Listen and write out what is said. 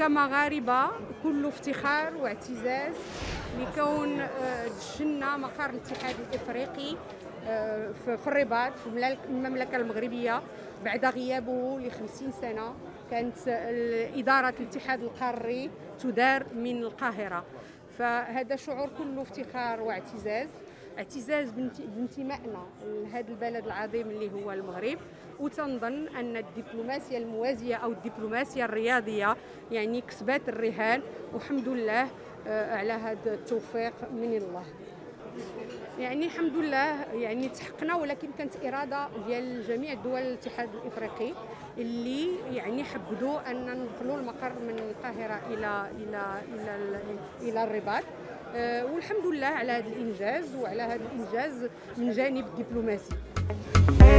كمغاربة كل افتخار واعتزاز لكون دشنا مقر الاتحاد الإفريقي في الرباط في المملكة المغربية بعد غيابه ل50 سنة. كانت إدارة الاتحاد القاري تدار من القاهرة، فهذا شعور كله افتخار واعتزاز، اعتزاز بانتمائنا لهذا البلد العظيم اللي هو المغرب. وتنظن أن الدبلوماسية الموازية أو الدبلوماسية الرياضية يعني كسبت الرهان، والحمد لله على هذا التوفيق من الله. يعني الحمد لله يعني تحقنا، ولكن كانت إرادة ديال جميع دول الاتحاد الإفريقي اللي يعني حبدوا أن ندخلوا المقر من القاهرة إلى الرباط. والحمد لله على هذا الإنجاز، وعلى هذا الإنجاز من جانب الدبلوماسي.